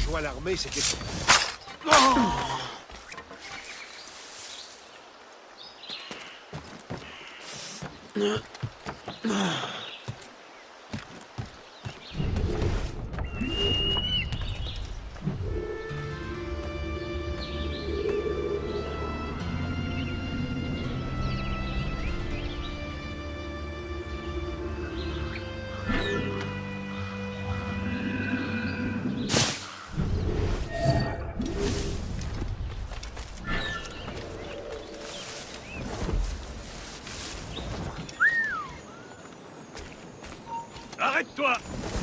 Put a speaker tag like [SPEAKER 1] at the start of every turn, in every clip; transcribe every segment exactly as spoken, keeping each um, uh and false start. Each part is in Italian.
[SPEAKER 1] rejoint l'armée, c'est que... Oh
[SPEAKER 2] Arrête-toi!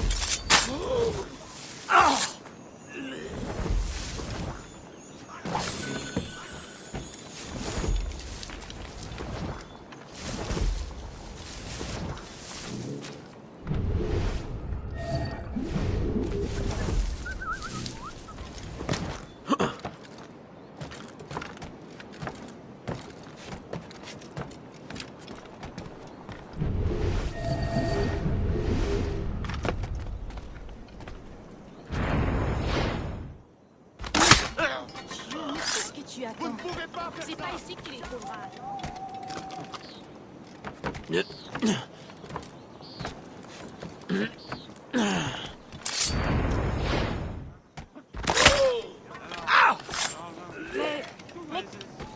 [SPEAKER 3] Tu attends.
[SPEAKER 1] Vous ne pouvez pas faire
[SPEAKER 3] C'est
[SPEAKER 1] ça.
[SPEAKER 3] pas ici qu'il les trouvera. Mais... mais...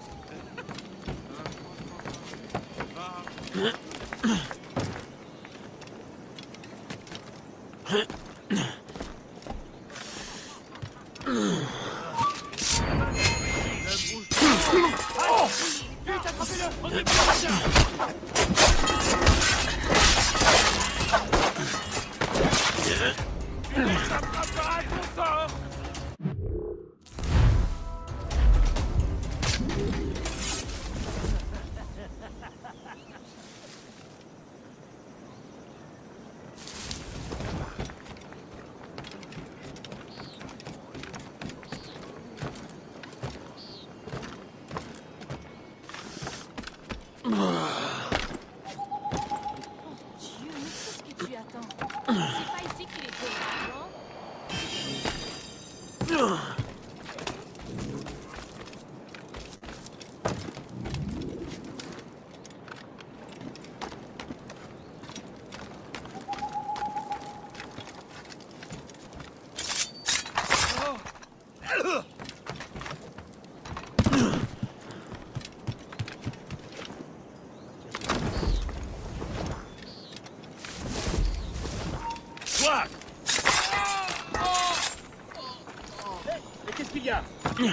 [SPEAKER 2] Mais qu'est-ce qu'il y a?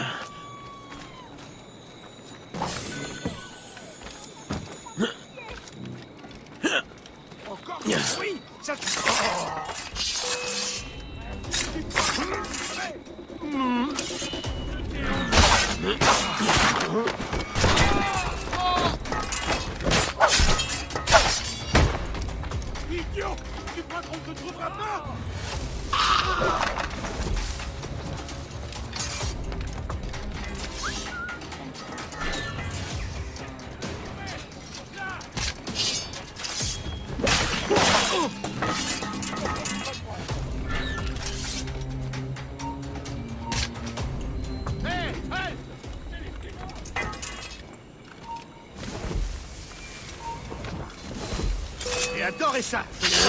[SPEAKER 1] Encore? Oui, ça...
[SPEAKER 2] Idiot! Tu crois qu'on te trouvera pas?
[SPEAKER 1] J'ai adoré ça.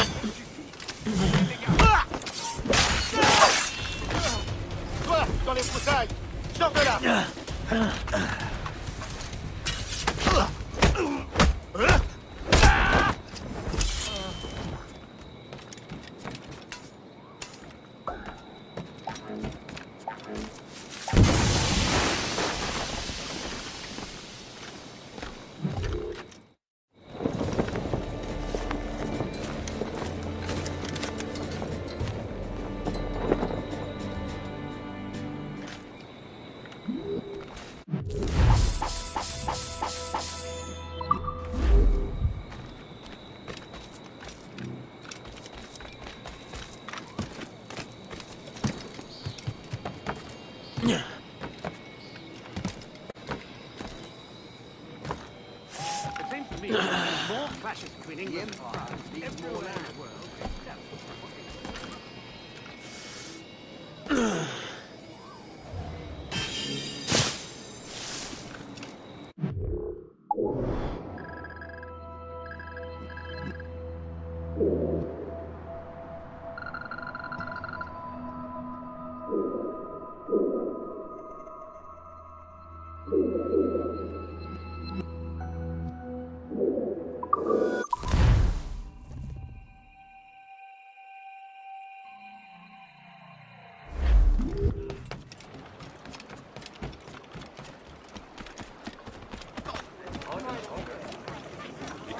[SPEAKER 1] Toi, dans les broussailles, sors de là. More clashes between England and France. Everywhere in the world.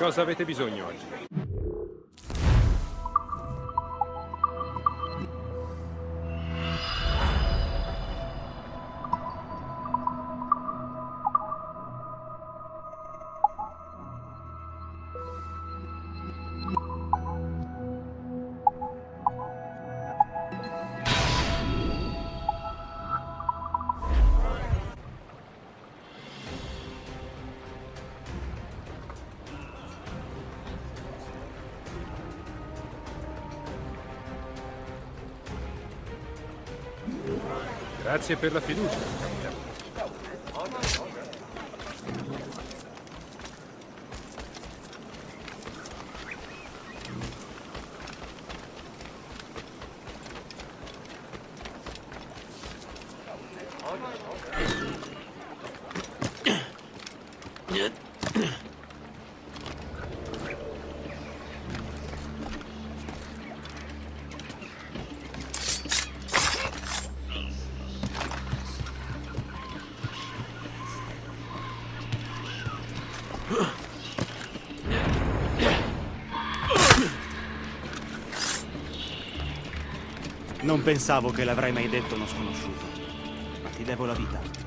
[SPEAKER 4] cosa avete bisogno oggi? Grazie per la fiducia, capitano.
[SPEAKER 5] Non pensavo che l'avrei mai detto uno sconosciuto, ma ti devo la vita.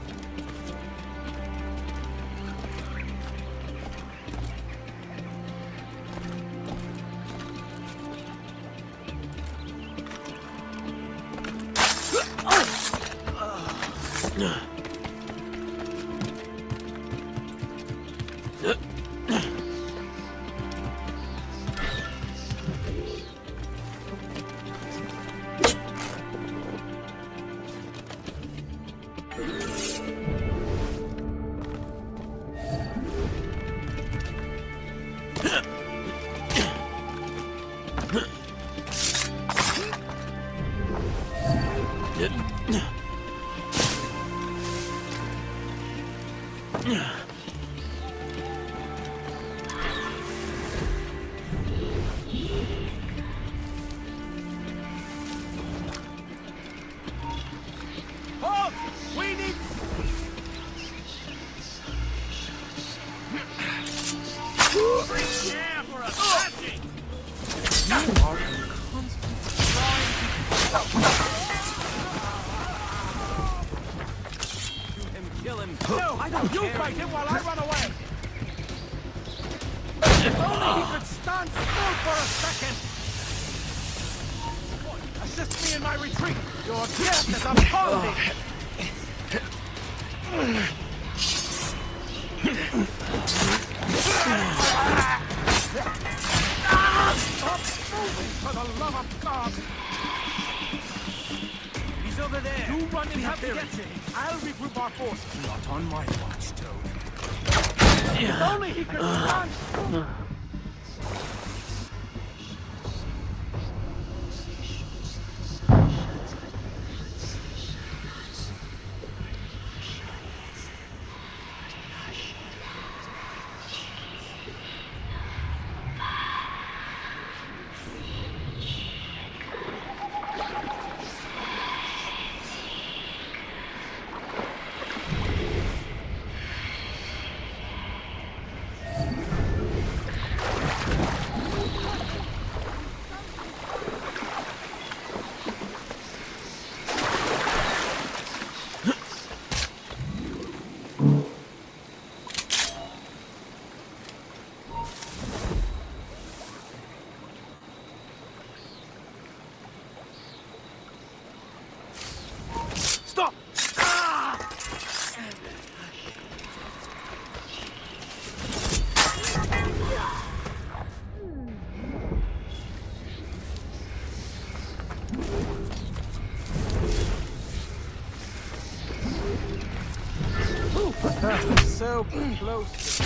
[SPEAKER 1] So close.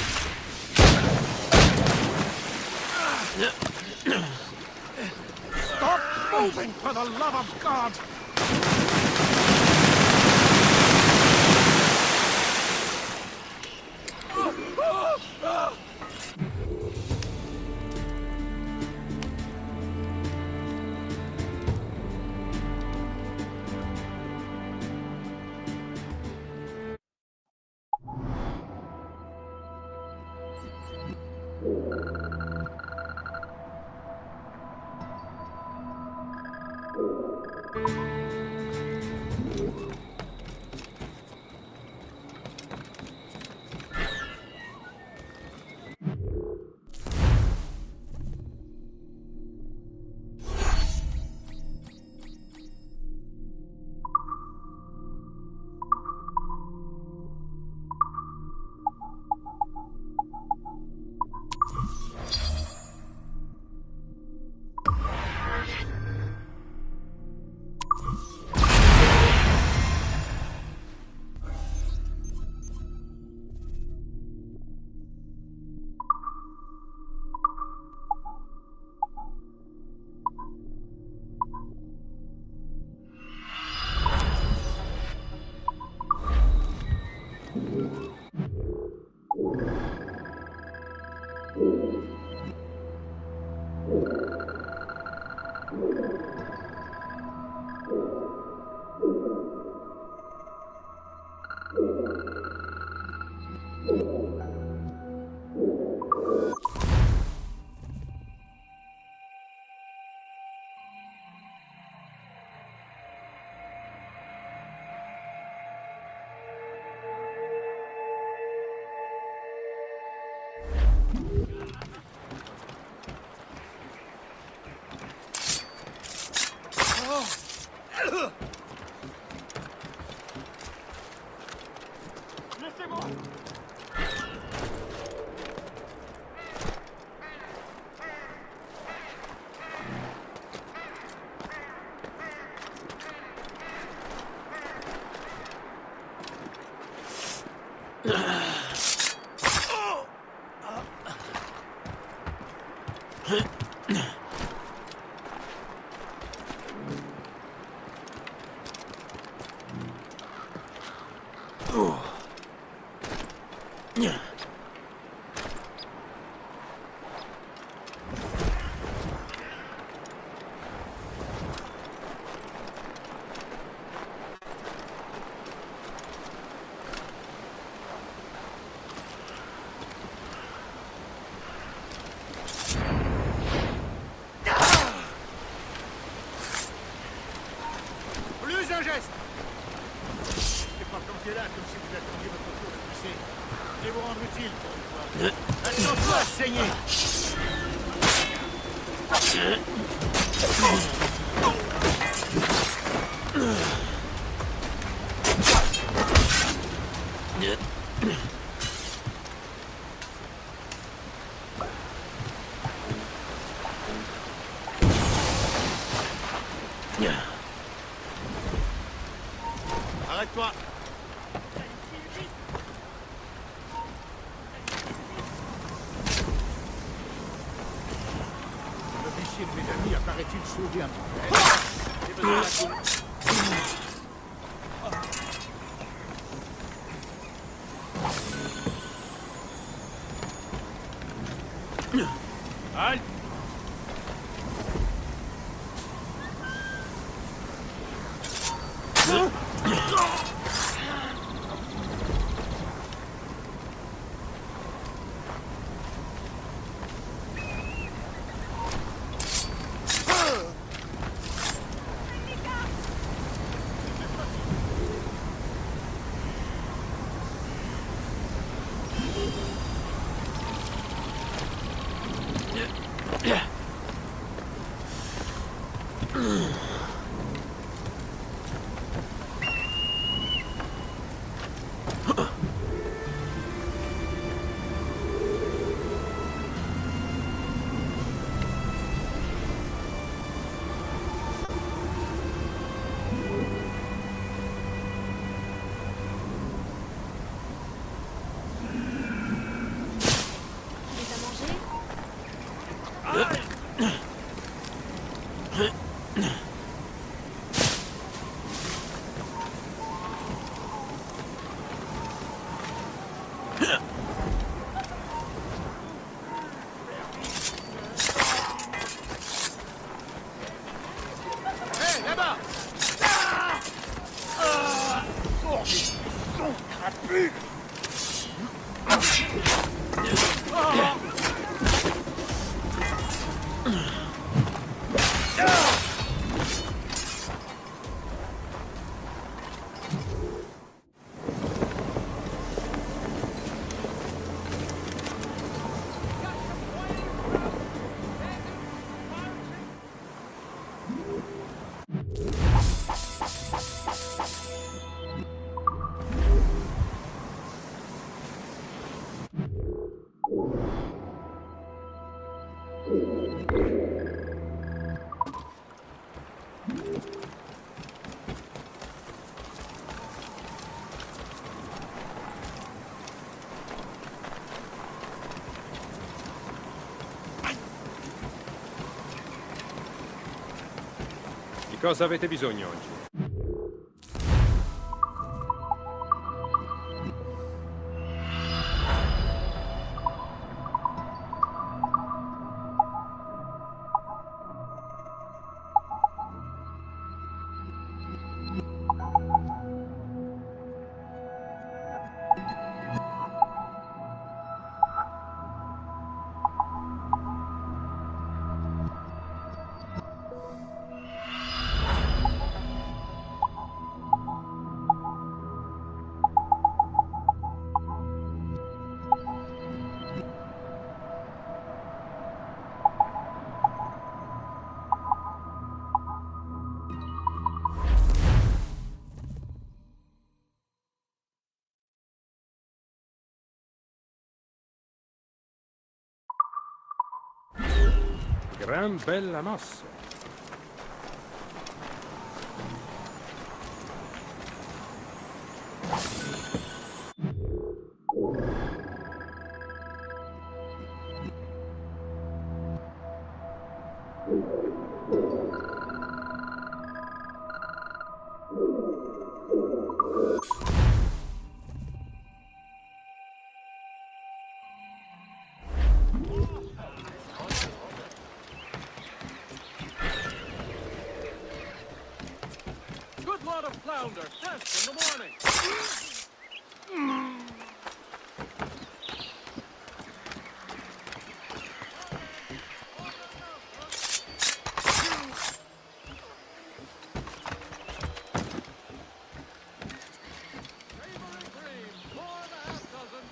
[SPEAKER 1] Stop moving, for the love of God!
[SPEAKER 6] You
[SPEAKER 1] Plus un geste. C'est pas planté là comme si vous attendiez votre tour de pousser. Je vais vous rendre utile pour une fois. Attention à saigner. Arrête-toi. L'officier de mes amis apparaît-il sauvé un peu. J'ai besoin d'un coup.
[SPEAKER 2] Halte!
[SPEAKER 4] Di cosa avete bisogno oggi? Gran bella mossa.
[SPEAKER 2] Good lot of flounder. Test in the morning. Favorite cream. Four and a half dozen.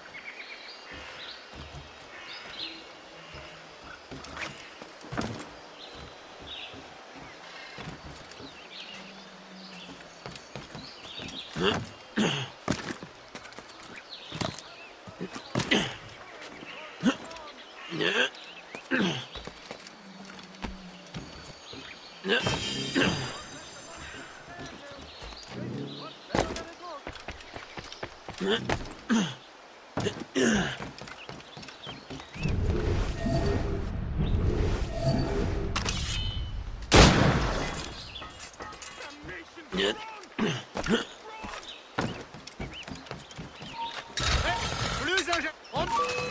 [SPEAKER 1] Plus un... Oh,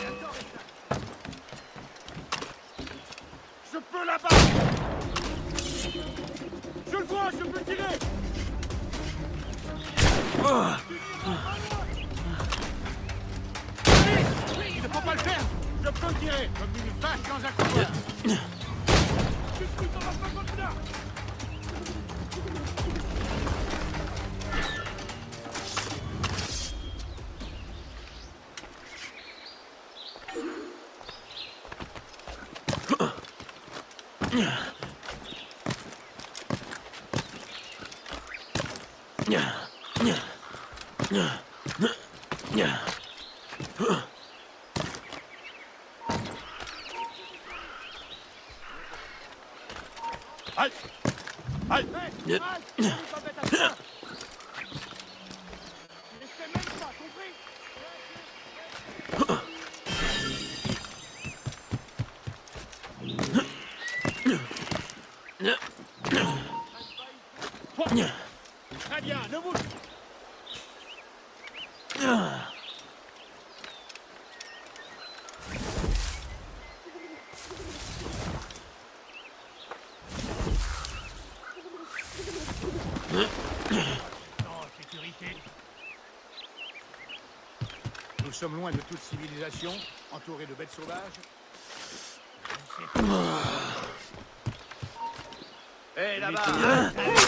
[SPEAKER 1] je peux là-bas. Je le vois, je peux tirer. Allez, il ne faut pas le faire. Je peux tirer comme une vache dans un couloir. Je suis dans la fagotina. Halt! Halt! Hey, halt! Tu pas bête à toi. Je les fais même pas, compris? Très bien, ne bouge. En sécurité. Nous sommes loin de toute civilisation, entourés de bêtes sauvages. Hé, là-bas!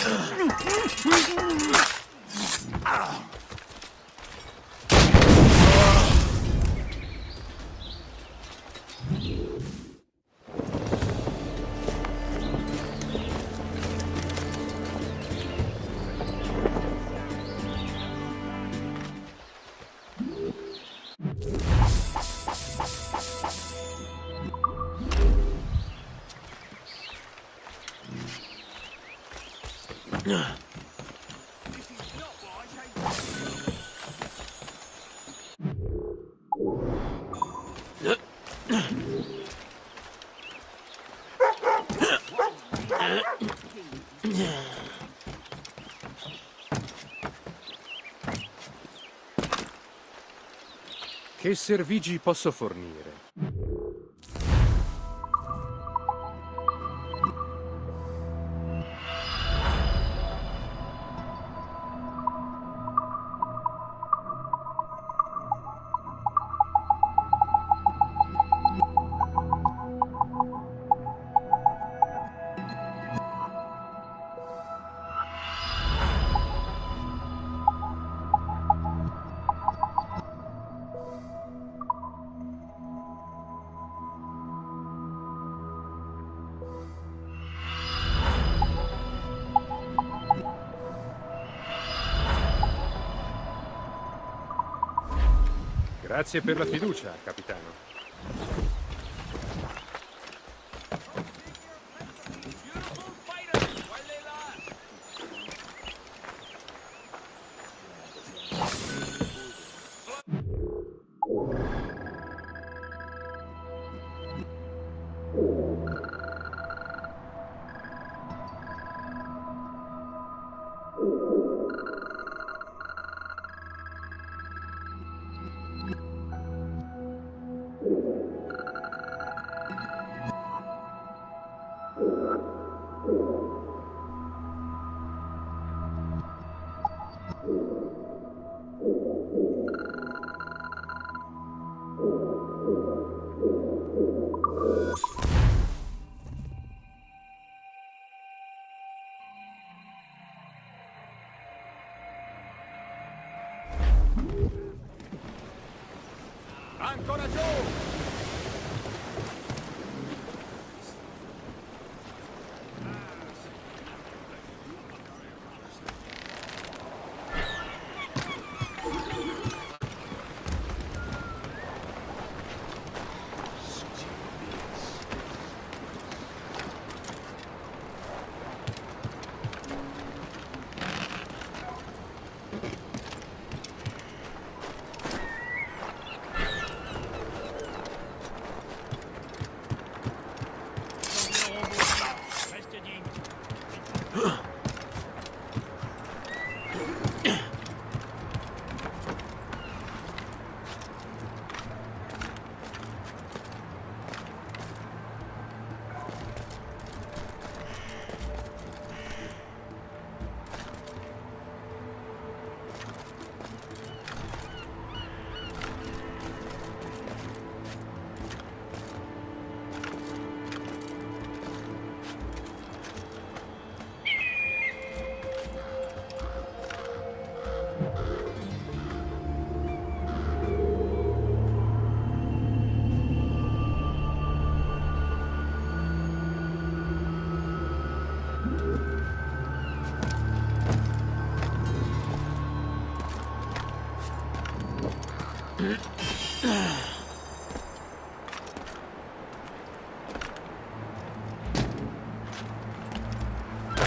[SPEAKER 4] Che servigi posso fornire? Grazie per la fiducia, capitano.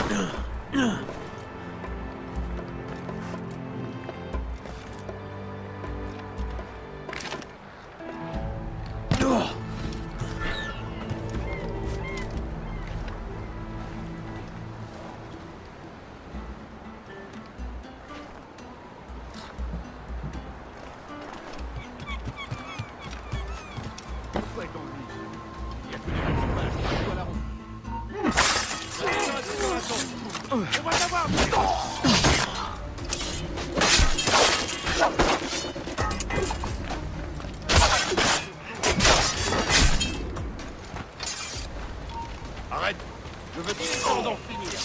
[SPEAKER 1] Arrête! Je veux dire temps d'en finir!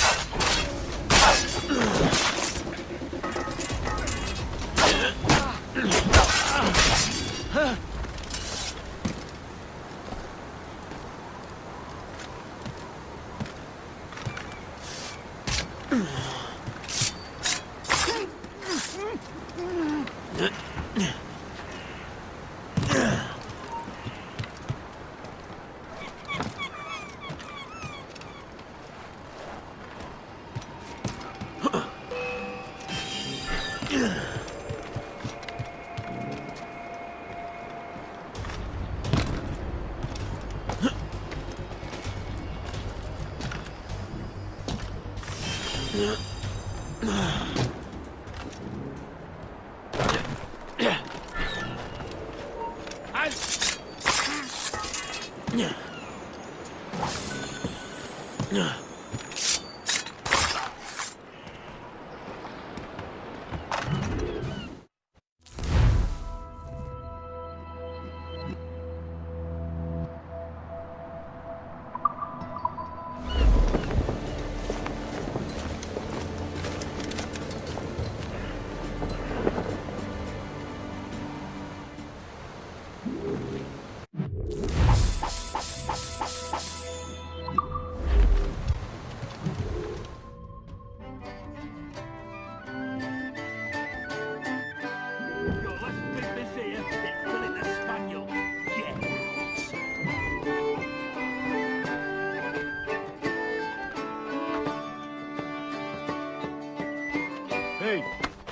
[SPEAKER 4] Ehi!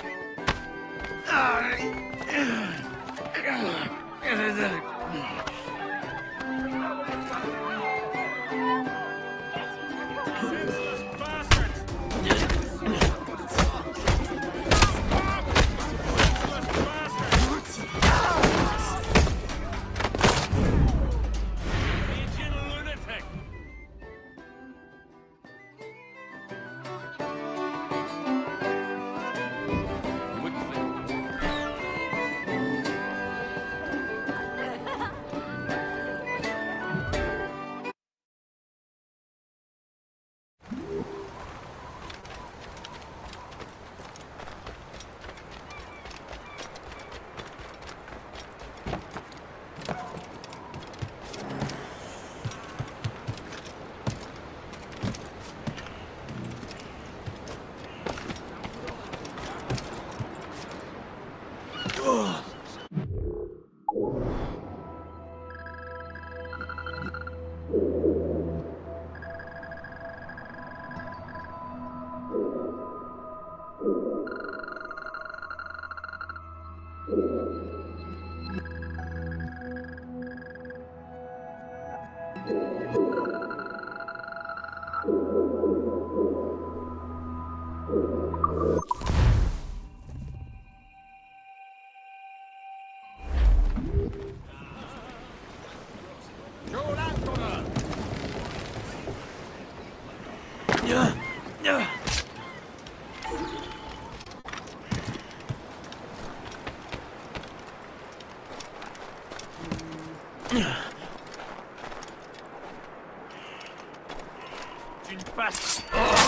[SPEAKER 1] Tu ne passes.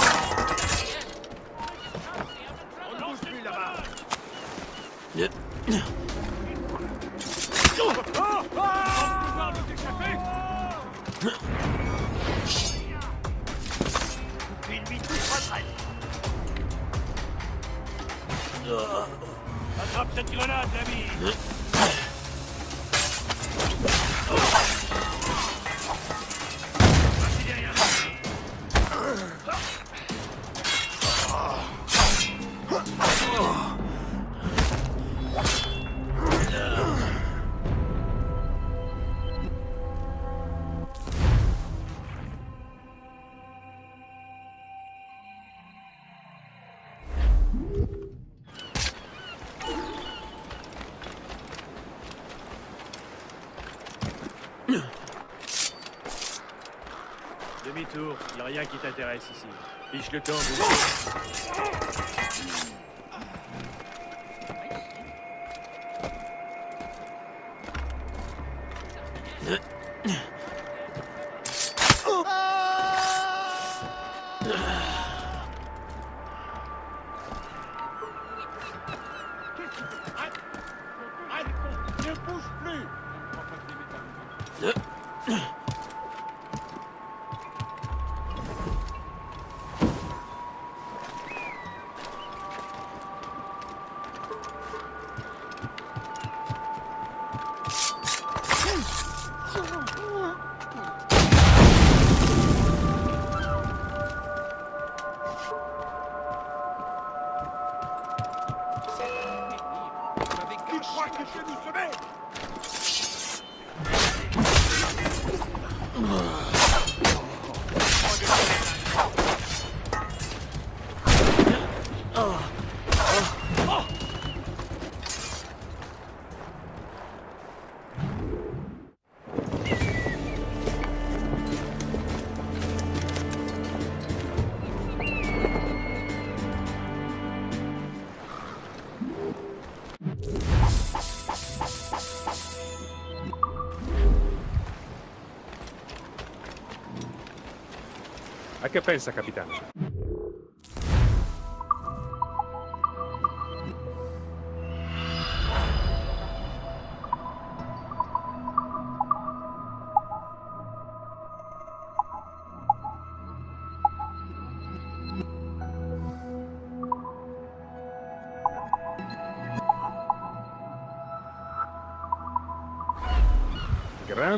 [SPEAKER 1] On n'ose plus là-bas. Pouvoir nous échapper. L'ennemi tout retraite. Attrape cette grenade, l'ami. Voici derrière nous. Demi-tour, y a rien qui t'intéresse ici. Fiche le camp, vous.
[SPEAKER 2] Ne bouge plus! Tu crois que je vais nous semer?
[SPEAKER 4] A che pensa, capitano? Gran...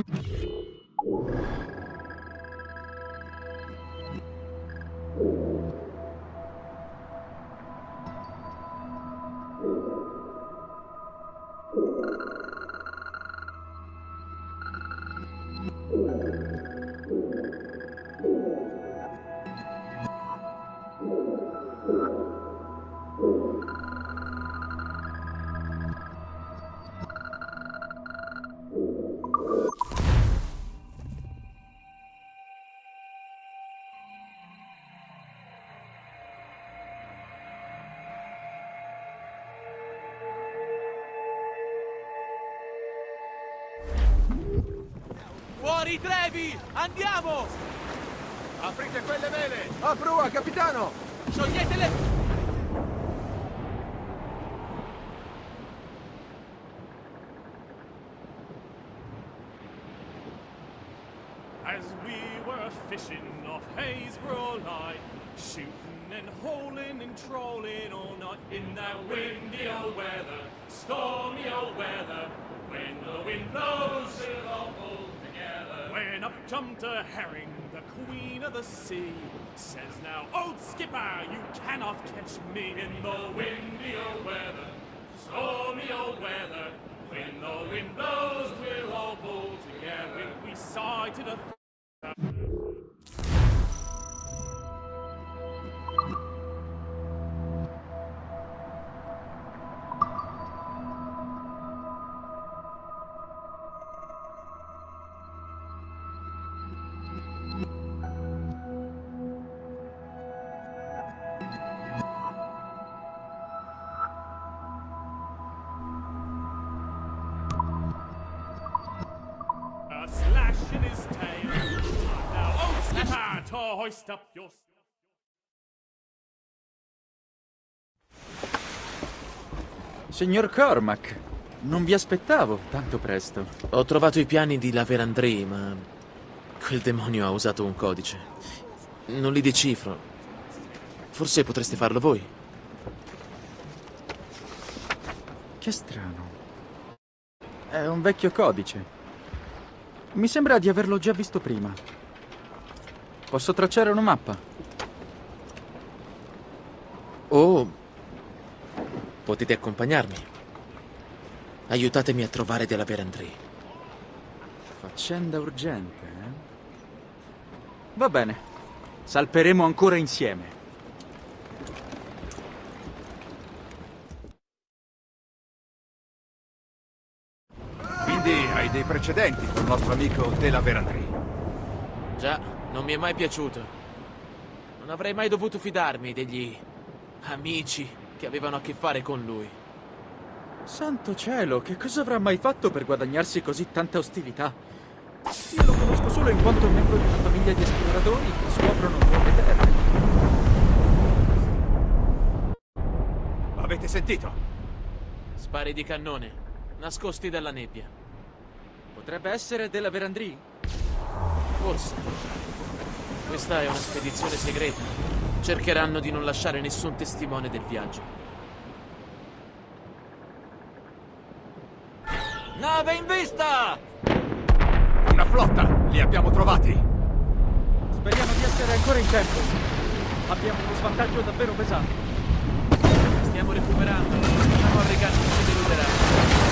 [SPEAKER 6] Fuori Trevi! Andiamo!
[SPEAKER 1] Aprite quelle vele!
[SPEAKER 7] A prua, capitano!
[SPEAKER 6] Scioglietele!
[SPEAKER 8] As we were fishing off Haysborough Light, shooting and holing and trolling all night in that windy old weather, stormy old weather. When the wind blows, we'll all pull together. When up jumped a herring, the queen of the sea, says now, old skipper, you cannot catch me in the windy old weather, stormy old weather. When the wind blows, we'll all pull together. When we sighted a a slash in his tail. Now, old skipper, to hoist up your...
[SPEAKER 7] Signor Cormac, non vi aspettavo tanto presto.
[SPEAKER 9] Ho trovato i piani di La Vérendrye, ma quel demonio ha usato un codice. Non li decifro. Forse potreste farlo voi.
[SPEAKER 7] Che strano. È un vecchio codice. Mi sembra di averlo già visto prima. Posso tracciare una mappa?
[SPEAKER 9] Oh, potete accompagnarmi. Aiutatemi a trovare della Vérendrye.
[SPEAKER 7] Faccenda urgente, eh? Va bene. Salperemo ancora insieme.
[SPEAKER 10] Quindi hai dei precedenti col nostro amico della Vérendrye.
[SPEAKER 9] Già, non mi è mai piaciuto. Non avrei mai dovuto fidarmi degli amici che avevano a che fare con lui.
[SPEAKER 7] Santo cielo, che cosa avrà mai fatto per guadagnarsi così tanta ostilità? Io lo conosco solo in quanto membro di una famiglia di esploratori che scoprono nuove terre.
[SPEAKER 2] Avete sentito?
[SPEAKER 9] Spari di cannone, nascosti dalla nebbia.
[SPEAKER 7] Potrebbe essere della Verandrì?
[SPEAKER 9] Forse. Questa è una spedizione segreta. Cercheranno di non lasciare nessun testimone del viaggio.
[SPEAKER 7] Nave in vista!
[SPEAKER 2] Una flotta! Li abbiamo trovati!
[SPEAKER 7] Speriamo di essere ancora in tempo. Abbiamo uno svantaggio davvero pesante.
[SPEAKER 9] Stiamo recuperando. La Morrigan non ci deluderà.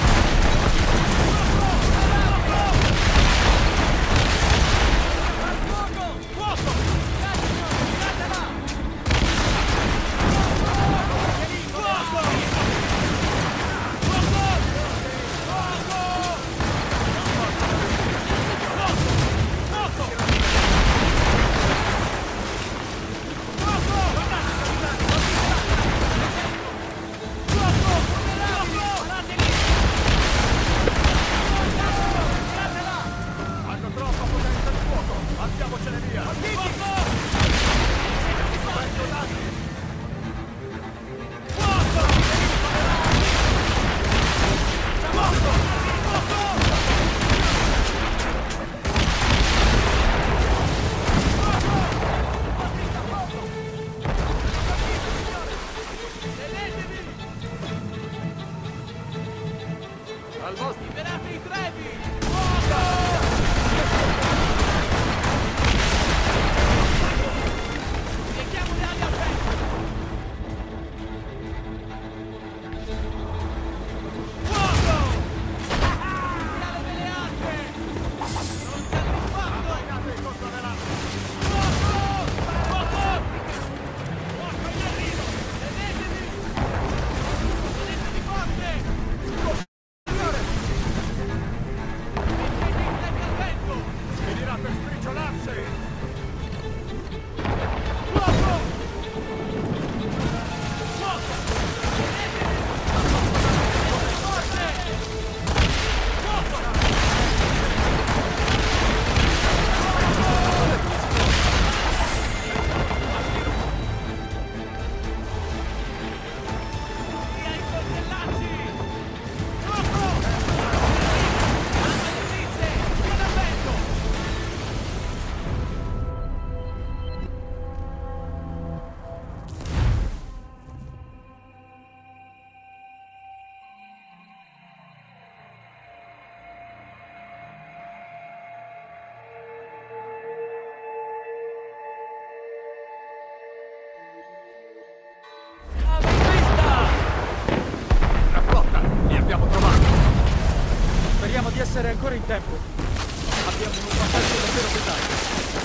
[SPEAKER 7] Essere ancora in tempo. Abbiamo un vantaggio davvero pesante.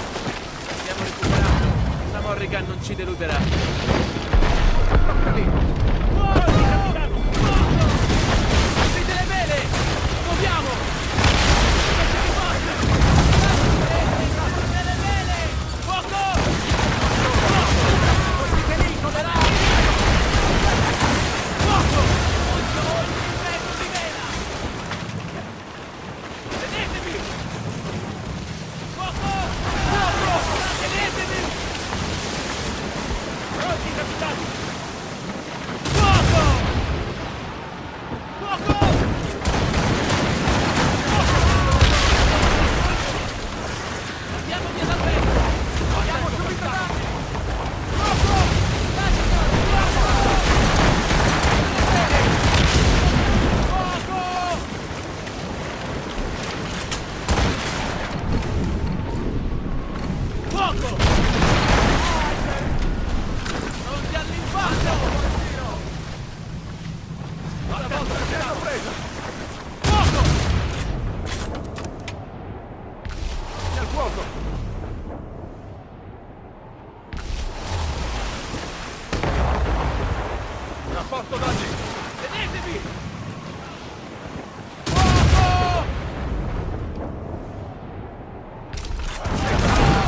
[SPEAKER 9] Stiamo recuperando. La Morrigan non ci deluderà.
[SPEAKER 6] Aprite le vele! Muoviamo! Aprite le vele! Fuoco! Così lì, come là! Fuoco! Prego di vela! Tenetevi! Fuoco! Fuoco! Tenetevi! Pronti, capitani! Fuoco! Fuoco! Andiamo via dal vento! Andiamo subito avanti! Fuoco! Lascialo! Fuoco! Fuoco! Pronti all'impatto! Alla volta che l'hanno presa! Fuoco! C'è il fuoco! Rapporto danni! Tenetevi! Fuoco!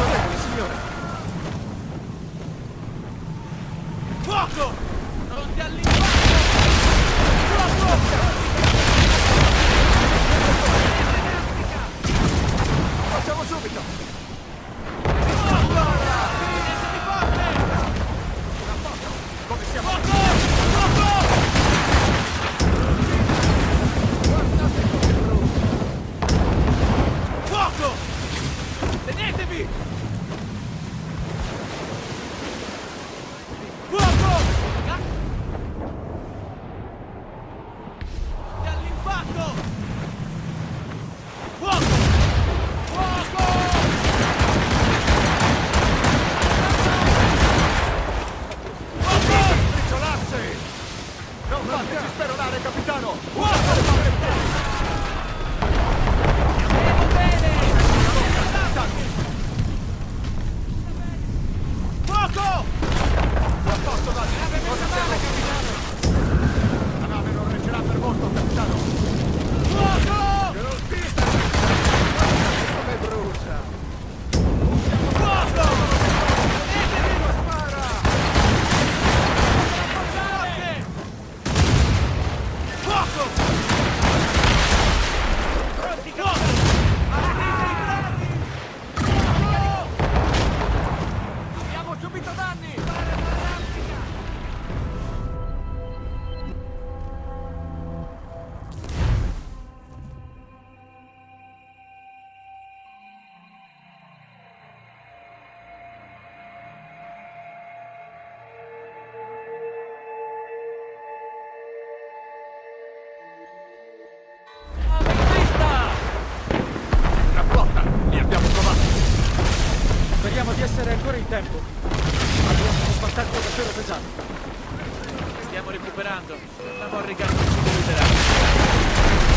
[SPEAKER 7] Speriamo di essere ancora in tempo. Abbiamo un battaglio davvero pesante.
[SPEAKER 9] Stiamo recuperando. La Morrigan non ci deluderà.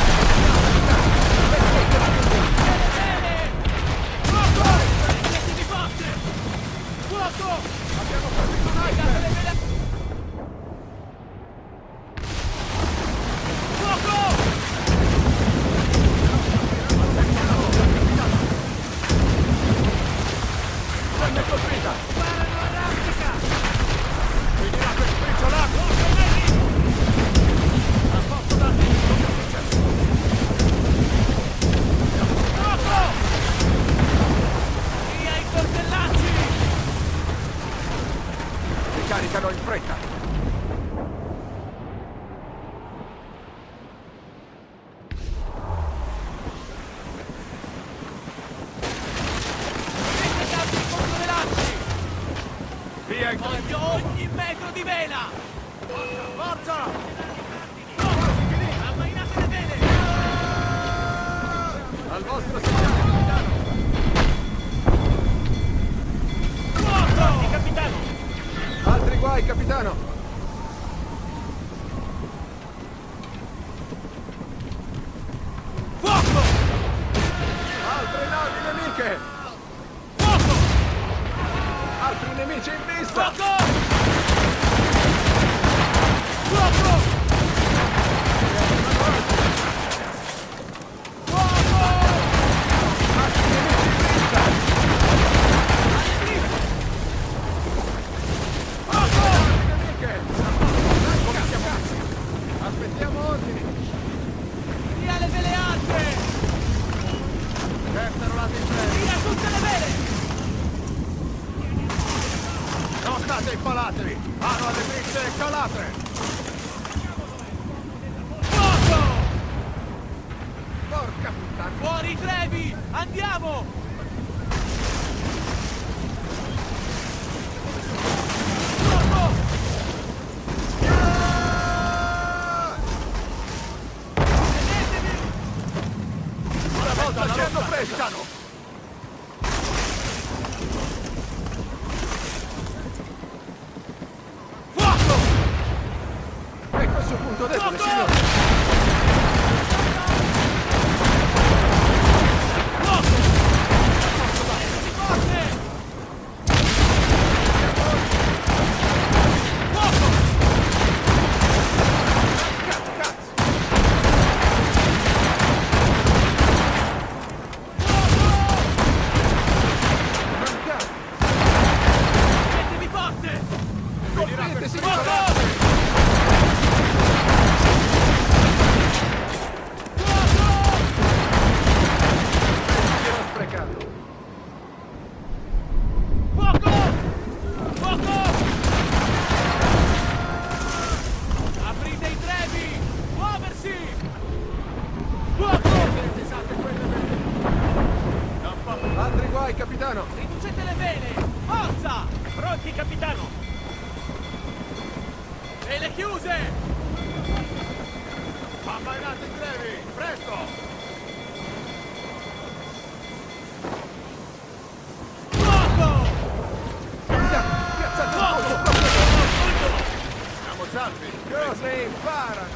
[SPEAKER 2] Abbiamo colpito un iceberg! Venne colpita!
[SPEAKER 1] Sparano all'artica!
[SPEAKER 2] Finirà per spricciolato!
[SPEAKER 1] A posto da te! Cosa è successo? Fuoco! Via i coltellacci!
[SPEAKER 2] Ricaricano in fretta! Via in
[SPEAKER 1] Voglio ogni metro di vela!
[SPEAKER 2] forza!
[SPEAKER 1] Ammainate le vele!
[SPEAKER 2] Al vostro segnale, capitano!
[SPEAKER 1] Fuoco! Capitano!
[SPEAKER 2] Altri guai, capitano!
[SPEAKER 1] Fuoco!
[SPEAKER 2] Altre navi nemiche!
[SPEAKER 1] Fuoco!
[SPEAKER 2] Altri nemici in vista!
[SPEAKER 1] Fuoco! Fuoco!
[SPEAKER 2] Altri nemici in vista!
[SPEAKER 1] Fuoco!
[SPEAKER 2] Nemiche! Come siamo? Aspettiamo ordini!
[SPEAKER 1] Via le vele alte!
[SPEAKER 2] Terza rolata in fretta!
[SPEAKER 1] Via tutte le vele!
[SPEAKER 2] Non state impalatevi! Mano alle bricce e calate!
[SPEAKER 1] Fuoco!
[SPEAKER 2] Porca puttana!
[SPEAKER 1] Fuori i trevi! Andiamo! Fuoco! Tenetevi!
[SPEAKER 2] Una volta ci hanno preso!
[SPEAKER 1] Fuoco!
[SPEAKER 2] Ecco il suo punto debole,
[SPEAKER 1] Fuoco!
[SPEAKER 2] signore!
[SPEAKER 1] Fuoco! Forte! Fuoco!
[SPEAKER 2] Cazzo, cazzo! Mancato!
[SPEAKER 1] Mettevi forte!
[SPEAKER 2] Finirà per
[SPEAKER 1] Fuoco!
[SPEAKER 2] singolare! Tiro sprecato!
[SPEAKER 1] Fuoco! Fuoco! Aprite i trevi! Muoversi! Fuoco!
[SPEAKER 2] Esatto, quelle vele! Altri guai, capitano!
[SPEAKER 1] Riducete le vele! Forza! Pronti, capitano! Vele chiuse!
[SPEAKER 2] Ammainate i trevi! Presto!
[SPEAKER 1] Fuoco!
[SPEAKER 2] Capitano! Piazzate il
[SPEAKER 1] Fuoco!
[SPEAKER 2] colpo proprio!
[SPEAKER 1] Siamo salvi!
[SPEAKER 2] Cose imparano!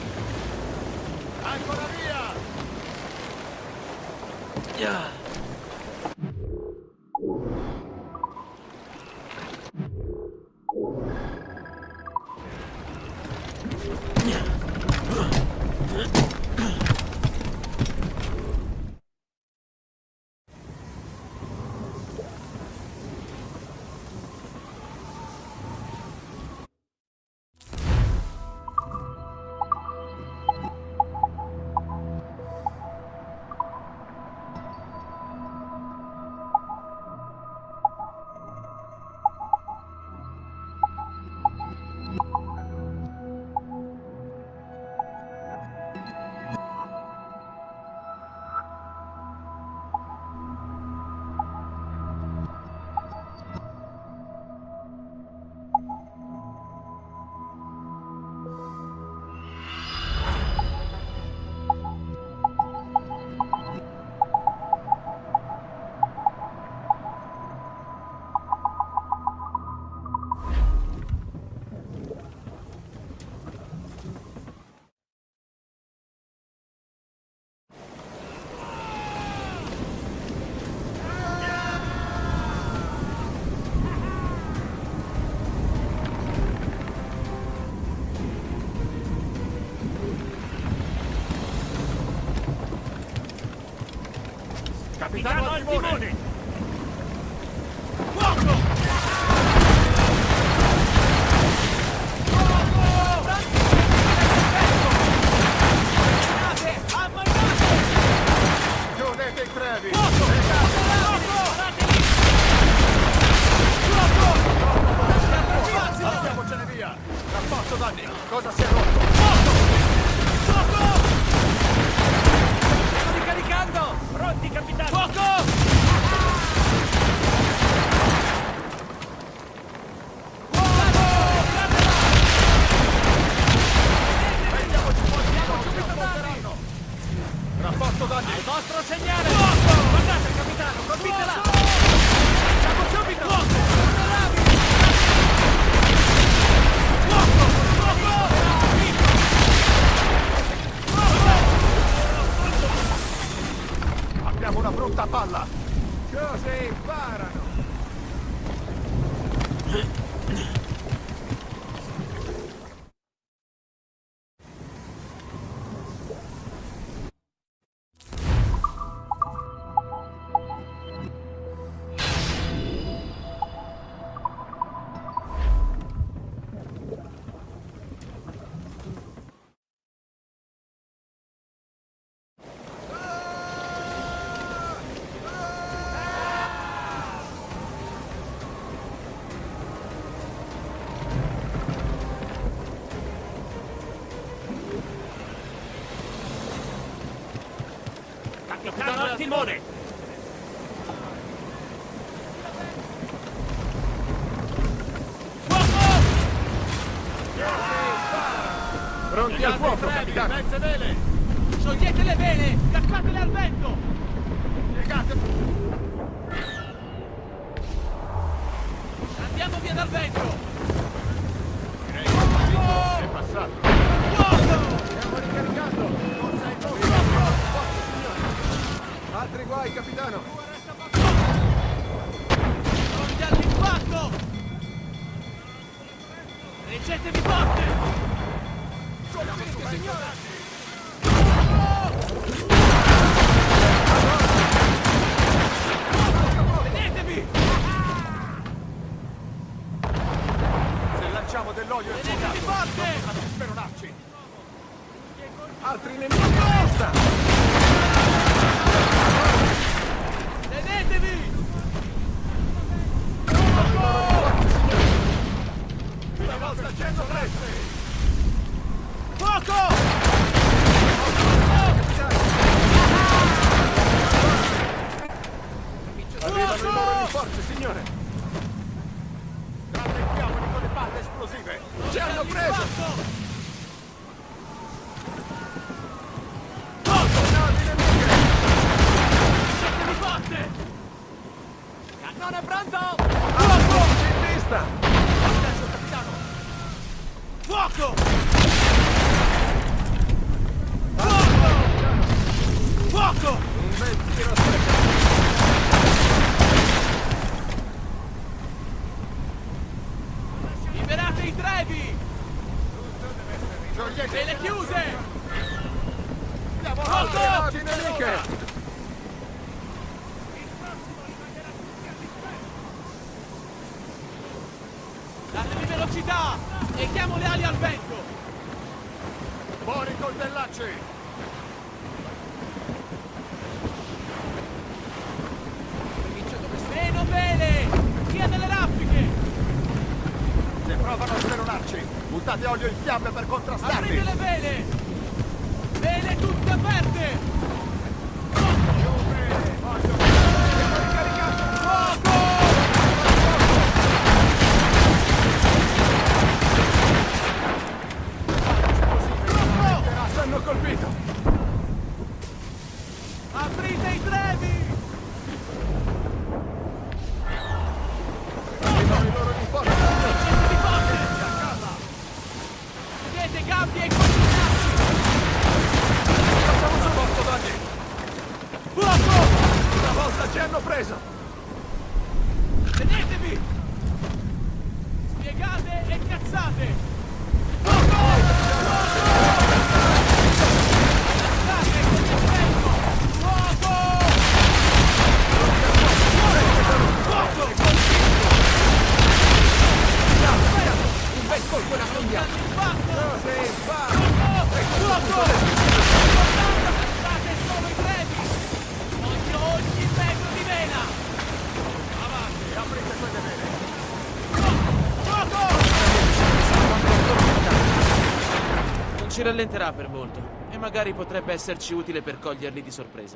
[SPEAKER 1] Ancora via! Capitano al timone!
[SPEAKER 6] Fuoco!
[SPEAKER 2] Chiudete i trevi! Andiamocene via! Rapporto danni! Cosa si è rotto?
[SPEAKER 6] Sto ricaricando!
[SPEAKER 1] Pronti, capitano!
[SPEAKER 6] Fuoco!
[SPEAKER 2] Rapporto danni!
[SPEAKER 6] Il vostro segnale! Fuoco! Guardate, capitano, colpitela! Siamo subito! Fuoco! Fuoco! Fuoco!
[SPEAKER 2] Abbiamo una brutta palla! Così parano!
[SPEAKER 1] Capitano al timone!
[SPEAKER 2] Pronti al fuoco, capitano!
[SPEAKER 1] Mezze vele!
[SPEAKER 6] Sciogliete le vele! Cazzatele al vento!
[SPEAKER 2] Piegate!
[SPEAKER 6] Andiamo via dal vento!
[SPEAKER 2] Direi che il momento è passato!
[SPEAKER 6] Fuoco!
[SPEAKER 2] Stiamo ricaricando! Forza ai nostri! Forza, signori! Altri guai, capitano!
[SPEAKER 6] Pronti all'impatto! Reggetevi forte!
[SPEAKER 2] Solamente, signore!
[SPEAKER 6] Vedetevi!
[SPEAKER 2] Se lanciamo dell'olio e
[SPEAKER 6] Vedetevi forte!
[SPEAKER 2] a speronarci! Altri nemici a vista!
[SPEAKER 6] Vedetevi!
[SPEAKER 2] Una volta al centro presto!
[SPEAKER 6] Fuoco!
[SPEAKER 2] Arrivano i loro rinforzi, signore! Rallentiamoli con le palle esplosive! Ci hanno preso! Navi nemiche!
[SPEAKER 6] Reggetevi forte! Cannone pronto!
[SPEAKER 2] Fuoco! In vista!
[SPEAKER 6] Adesso, capitano! Fuoco! Fuoco! Fuoco!
[SPEAKER 2] Un bel tiro stretto!
[SPEAKER 6] Liberate i trevi!
[SPEAKER 2] Sciogliete
[SPEAKER 6] Vele chiuse!
[SPEAKER 2] Andiamo
[SPEAKER 6] Fuoco!
[SPEAKER 2] navi nemiche!
[SPEAKER 6] Datevi velocità! E chiamo le ali al vento!
[SPEAKER 2] Fuori coltellacci!
[SPEAKER 6] Meno vele! Via delle raffiche!
[SPEAKER 2] Se provano a speronarci, buttate olio in fiamme per contrastarli!
[SPEAKER 6] Aprite le vele! Vele tutte aperte!
[SPEAKER 2] Stiamo ricaricando!
[SPEAKER 6] Fuoco!
[SPEAKER 2] Ci hanno colpito!
[SPEAKER 6] Aprite i trevi!
[SPEAKER 2] Arrivano i loro rinforzi!
[SPEAKER 6] Reggetevi forte! Chiudete gambi e coordinati!
[SPEAKER 2] Facciamo supporto da
[SPEAKER 9] ci rallenterà per molto e magari potrebbe esserci utile per coglierli di sorpresa.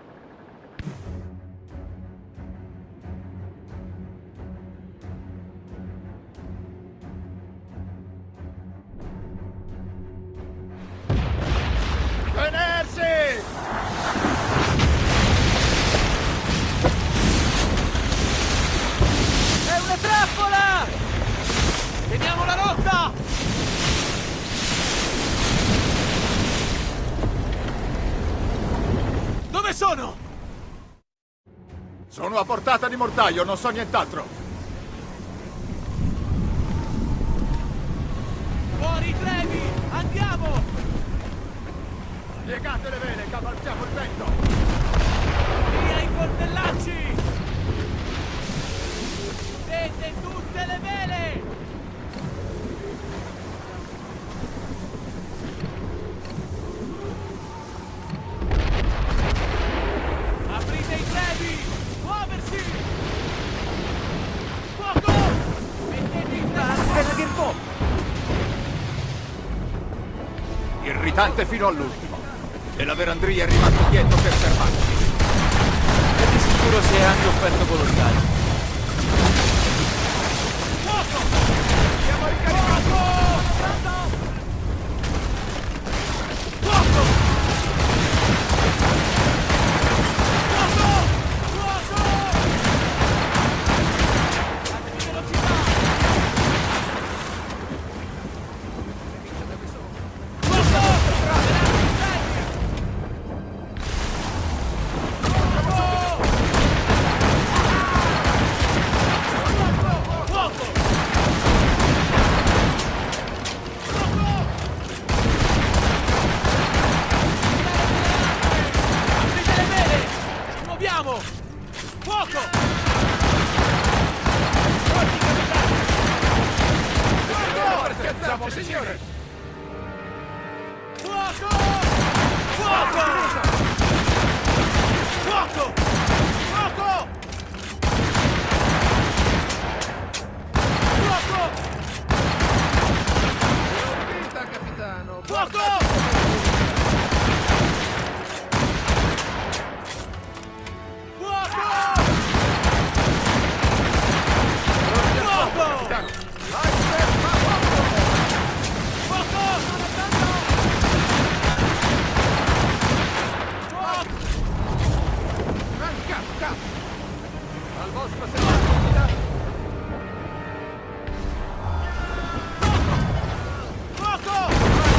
[SPEAKER 2] Tenersi!
[SPEAKER 6] È una trappola!
[SPEAKER 9] Teniamo la rotta! Dove sono?
[SPEAKER 2] Sono a portata di mortaio, non so nient'altro.
[SPEAKER 6] Fuori i trevi! Andiamo!
[SPEAKER 2] Piegate le vele, cavalchiamo il vento!
[SPEAKER 6] Via i coltellacci! Tende tutte le vele! Aprite i trevi! Muoversi! Fuoco! Mettete i trevi!
[SPEAKER 2] Irritante fino all'ultimo. E la Verandria è rimasto dietro per fermarci.
[SPEAKER 9] E di sicuro si è anche offerto volontario.
[SPEAKER 6] Fuoco! Siamo ricaricati! Fuoco! Fuoco! Fuoco! Datemi velocità! Fuoco! Pronti, capitano!
[SPEAKER 2] Siamo signore!
[SPEAKER 6] Fuoco! Fuoco! Fuoco! Fuoco! Fuoco!
[SPEAKER 2] Vita, capitano!
[SPEAKER 6] Fuoco!
[SPEAKER 2] Al vostro servizio!
[SPEAKER 6] Fuoco!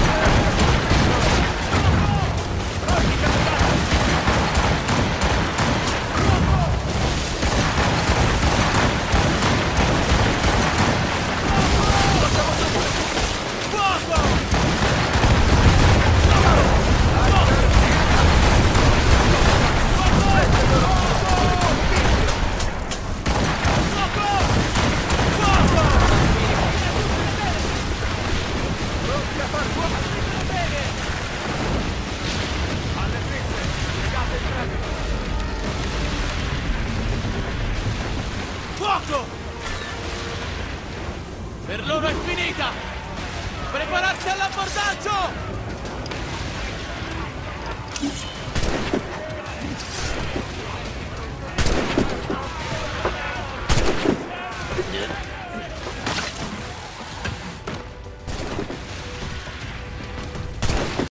[SPEAKER 6] Fuoco! Per loro è finita! Prepararsi all'abbordaggio!